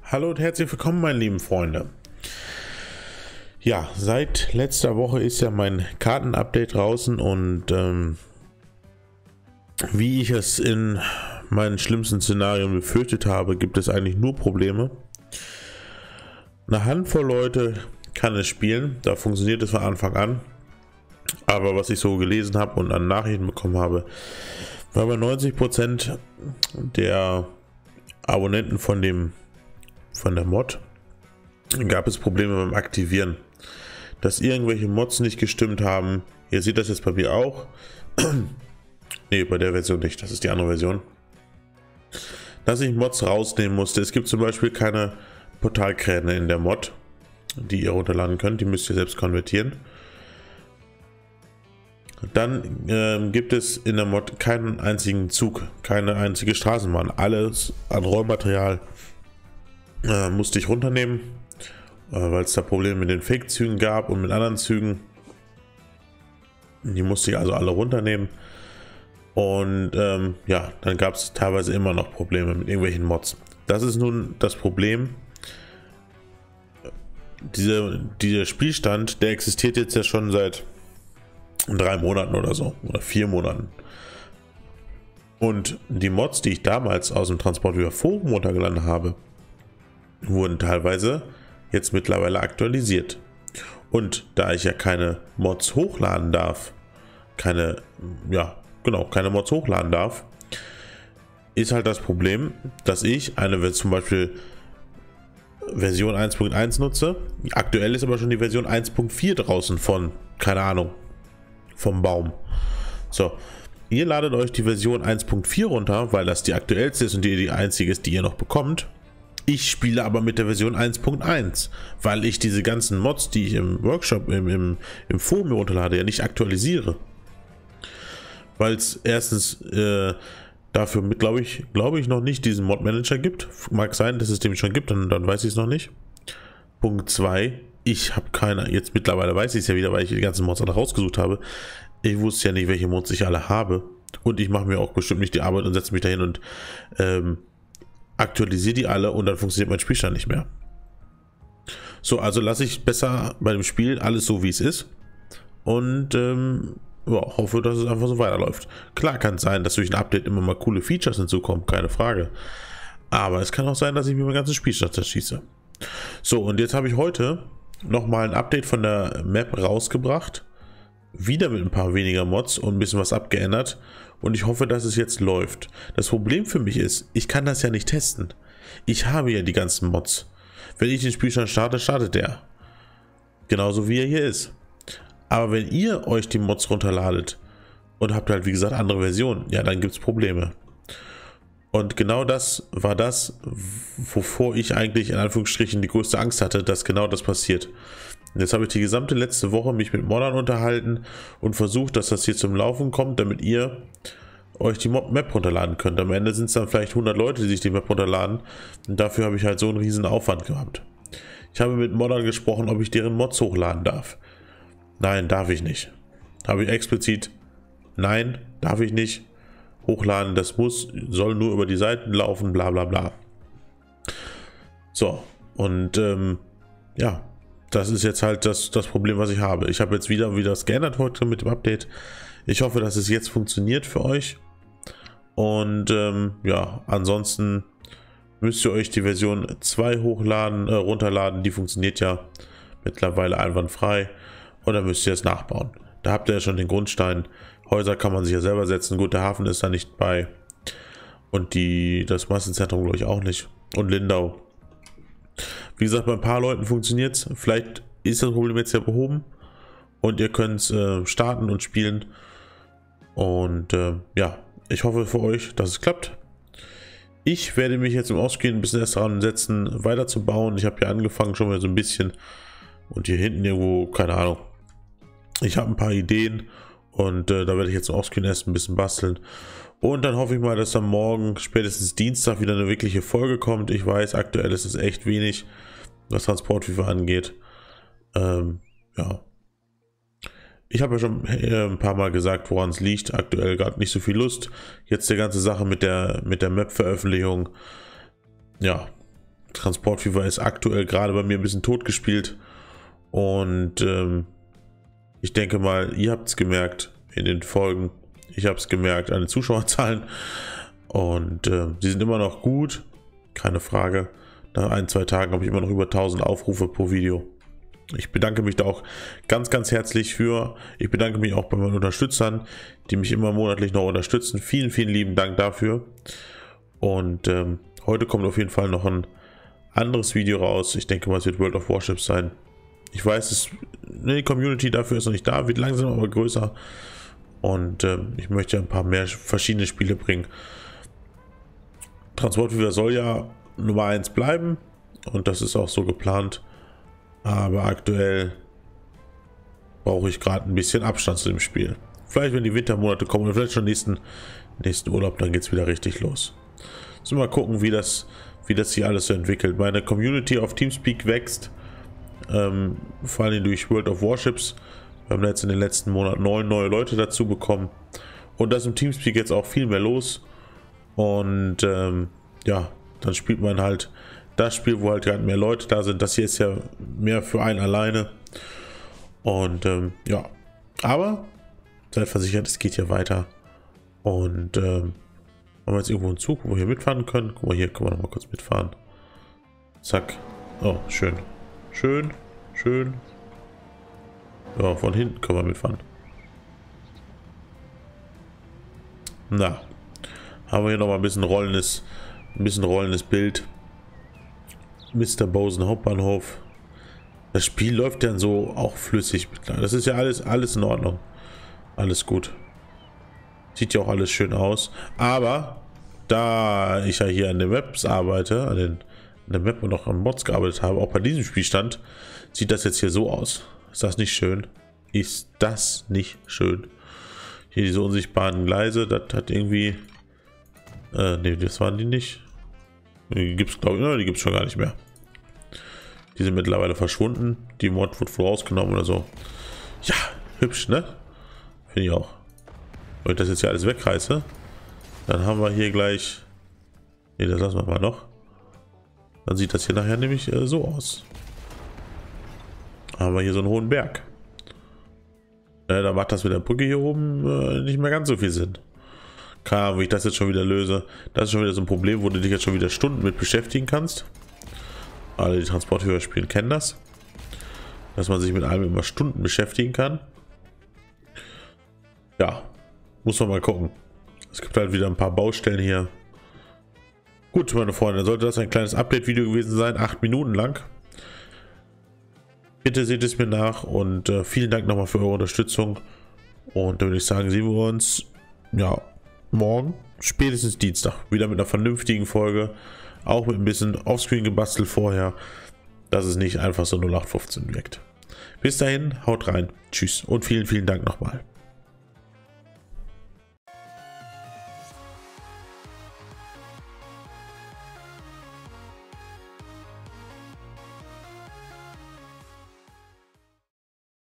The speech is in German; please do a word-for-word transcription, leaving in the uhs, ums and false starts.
Hallo und herzlich willkommen, meine lieben Freunde. Ja, seit letzter Woche ist ja mein Kartenupdate draußen und ähm, wie ich es in meinen schlimmsten Szenarien befürchtet habe, gibt es eigentlich nur Probleme. Eine Handvoll Leute kann es spielen, da funktioniert es von Anfang an. Aber was ich so gelesen habe und an Nachrichten bekommen habe, war bei neunzig Prozent der Abonnenten von dem von der Mod gab es Probleme beim Aktivieren, dass irgendwelche Mods nicht gestimmt haben. Ihr seht das jetzt bei mir auch. Ne, bei der Version nicht, das ist die andere Version. Dass ich Mods rausnehmen musste. Es gibt zum Beispiel keine Portalkräne in der Mod, die ihr runterladen könnt, die müsst ihr selbst konvertieren. Dann äh, gibt es in der Mod keinen einzigen Zug, keine einzige Straßenbahn. Alles an Rollmaterial äh, musste ich runternehmen, äh, weil es da Probleme mit den Fake-Zügen gab und mit anderen Zügen. Die musste ich also alle runternehmen. Und ähm, ja, dann gab es teilweise immer noch Probleme mit irgendwelchen Mods. Das ist nun das Problem. Diese, dieser Spielstand, der existiert jetzt ja schon seit drei Monaten oder so, oder vier Monaten. Und die Mods, die ich damals aus dem Transportware Forum runtergeladen habe, wurden teilweise jetzt mittlerweile aktualisiert. Und da ich ja keine Mods hochladen darf, keine, ja, genau, keine Mods hochladen darf, ist halt das Problem, dass ich eine, zum Beispiel Version eins Punkt eins nutze. Aktuell ist aber schon die Version eins Punkt vier draußen von, keine Ahnung, vom Baum. So, ihr ladet euch die Version eins Punkt vier runter, weil das die aktuellste ist und die, die einzige ist, die ihr noch bekommt. Ich spiele aber mit der Version eins Punkt eins, weil ich diese ganzen Mods, die ich im Workshop, im, im, im Forum runterlade, ja nicht aktualisiere. Weil es erstens äh, dafür, glaube ich, glaube ich, noch nicht diesen Mod-Manager gibt. Mag sein, dass es den schon gibt, dann, dann weiß ich es noch nicht. Punkt zwei. Ich habe keine, jetzt mittlerweile weiß ich es ja wieder, weil ich die ganzen Mods alle rausgesucht habe. Ich wusste ja nicht, welche Mods ich alle habe. Und ich mache mir auch bestimmt nicht die Arbeit und setze mich dahin und ähm, aktualisiere die alle und dann funktioniert mein Spielstand nicht mehr. So, also lasse ich besser bei dem Spiel alles so, wie es ist. Und ähm, ja, hoffe, dass es einfach so weiterläuft. Klar kann es sein, dass durch ein Update immer mal coole Features hinzukommen, keine Frage. Aber es kann auch sein, dass ich mir meinen ganzen Spielstand zerschieße. So, und jetzt habe ich heute nochmal ein Update von der Map rausgebracht. Wieder mit ein paar weniger Mods und ein bisschen was abgeändert. Und ich hoffe, dass es jetzt läuft. Das Problem für mich ist, ich kann das ja nicht testen. Ich habe ja die ganzen Mods. Wenn ich den Spielstand starte, startet der. Genauso wie er hier ist. Aber wenn ihr euch die Mods runterladet und habt halt wie gesagt andere Versionen, ja, dann gibt es Probleme. Und genau das war das, wovor ich eigentlich in Anführungsstrichen die größte Angst hatte, dass genau das passiert. Und jetzt habe ich die gesamte letzte Woche mich mit Moddern unterhalten und versucht, dass das hier zum Laufen kommt, damit ihr euch die Map runterladen könnt. Am Ende sind es dann vielleicht hundert Leute, die sich die Map runterladen. Und dafür habe ich halt so einen riesen Aufwand gehabt. Ich habe mit Moddern gesprochen, ob ich deren Mods hochladen darf. Nein, darf ich nicht. Habe ich explizit, nein, darf ich nicht. Hochladen, das muss, soll nur über die Seiten laufen, bla bla bla. So, und ähm, ja, das ist jetzt halt das, das Problem, was ich habe. Ich habe jetzt wieder, wieder das geändert heute mit dem Update. Ich hoffe, dass es jetzt funktioniert für euch. Und ähm, ja, ansonsten müsst ihr euch die Version zwei hochladen, äh, runterladen. Die funktioniert ja mittlerweile einwandfrei. Und dann müsst ihr es nachbauen. Da habt ihr ja schon den Grundstein. Häuser kann man sich ja selber setzen. Gut, der Hafen ist da nicht bei. Und die, das Massenzentrum glaube ich auch nicht. Und Lindau. Wie gesagt, bei ein paar Leuten funktioniert es. Vielleicht ist das Problem jetzt ja behoben. Und ihr könnt es äh, starten und spielen. Und äh, ja, ich hoffe für euch, dass es klappt. Ich werde mich jetzt im Ausgehen ein bisschen erst daran setzen, weiter zu bauen. Ich habe hier angefangen schon mal so ein bisschen. Und hier hinten irgendwo, keine Ahnung. Ich habe ein paar Ideen. Und äh, da werde ich jetzt im Ausgehen erst ein bisschen basteln. Und dann hoffe ich mal, dass dann morgen, spätestens Dienstag, wieder eine wirkliche Folge kommt. Ich weiß, aktuell ist es echt wenig, was Transportware angeht. Ähm, ja. Ich habe ja schon äh, ein paar Mal gesagt, woran es liegt. Aktuell gerade nicht so viel Lust. Jetzt die ganze Sache mit der, mit der Map-Veröffentlichung. Ja, Transport Fever ist aktuell gerade bei mir ein bisschen totgespielt. Und ähm, ich denke mal, ihr habt es gemerkt in den Folgen. Ich habe es gemerkt an den Zuschauerzahlen. Und äh, die sind immer noch gut. Keine Frage. Nach ein, zwei Tagen habe ich immer noch über tausend Aufrufe pro Video. Ich bedanke mich da auch ganz, ganz herzlich für. Ich bedanke mich auch bei meinen Unterstützern, die mich immer monatlich noch unterstützen. Vielen, vielen lieben Dank dafür. Und ähm, heute kommt auf jeden Fall noch ein anderes Video raus. Ich denke mal, es wird World of Warships sein. Ich weiß, es, die Community dafür ist noch nicht da, wird langsam aber größer. Und ähm, ich möchte ein paar mehr verschiedene Spiele bringen. Transport Fever soll ja Nummer eins bleiben. Und das ist auch so geplant. Aber aktuell brauche ich gerade ein bisschen Abstand zu dem Spiel. Vielleicht, wenn die Wintermonate kommen oder vielleicht schon nächsten, nächsten Urlaub, dann geht es wieder richtig los. So, mal gucken, wie das, wie das hier alles so entwickelt. Meine Community auf Teamspeak wächst. Ähm, vor allem durch World of Warships. Wir haben jetzt in den letzten Monaten neun neue Leute dazu bekommen. Und da ist im Teamspeak jetzt auch viel mehr los. Und ähm, ja, dann spielt man halt das Spiel, wo halt gar nicht mehr Leute da sind. Das hier ist ja mehr für einen alleine. Und ähm, ja, aber seid versichert, es geht hier weiter. Und ähm, haben wir jetzt irgendwo einen Zug, wo wir hier mitfahren können. Guck mal, hier können wir noch mal kurz mitfahren. Zack. Oh, schön. Schön, schön. Ja, von hinten können wir mitfahren. Na, haben wir hier noch mal ein bisschen rollendes, ein bisschen rollendes Bild. Mister Bosen Hauptbahnhof. Das Spiel läuft dann so auch flüssig. Das ist ja alles, alles in Ordnung. Alles gut. Sieht ja auch alles schön aus. Aber da ich ja hier an den Maps arbeite, an den, an den Map und auch an Mods gearbeitet habe, auch bei diesem Spielstand, sieht das jetzt hier so aus. Ist das nicht schön? Ist das nicht schön? Hier diese unsichtbaren Gleise, das hat irgendwie... Äh, ne, das waren die nicht. Die gibt es, glaube ich, die gibt es schon gar nicht mehr. Die sind mittlerweile verschwunden. Die Mod wird wohl rausgenommen oder so. Ja, hübsch, ne? Finde ich auch. Wenn ich das jetzt hier alles wegreiße, dann haben wir hier gleich... Ne, das lassen wir mal noch. Dann sieht das hier nachher nämlich äh, so aus. Haben wir hier so einen hohen Berg. Äh, da macht das mit der Brücke hier oben äh, nicht mehr ganz so viel Sinn. Klar, wie ich das jetzt schon wieder löse, das ist schon wieder so ein Problem, wo du dich jetzt schon wieder Stunden mit beschäftigen kannst. Alle, die Transport Fever spielen, kennen das. Dass man sich mit allem immer Stunden beschäftigen kann. Ja, muss man mal gucken. Es gibt halt wieder ein paar Baustellen hier. Gut, meine Freunde, sollte das ein kleines Update-Video gewesen sein, acht Minuten lang. Bitte seht es mir nach und äh, vielen Dank nochmal für eure Unterstützung. Und dann würde ich sagen, sehen wir uns, ja, morgen, spätestens Dienstag, wieder mit einer vernünftigen Folge, auch mit ein bisschen Offscreen gebastelt vorher, dass es nicht einfach so null acht fünfzehn wirkt. Bis dahin, haut rein, tschüss und vielen, vielen Dank nochmal.